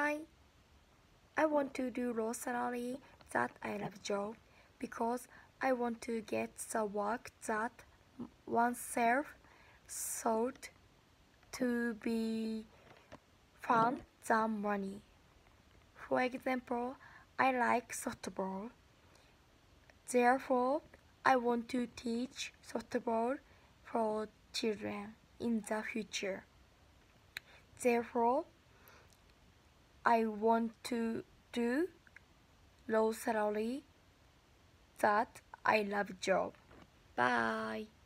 I want to do low salary that I love job because I want to get the work that oneself thought to be fun than money. For example, I like softball. Therefore, I want to teach softball for children in the future. Therefore, I want to do low salary that I love job. Bye.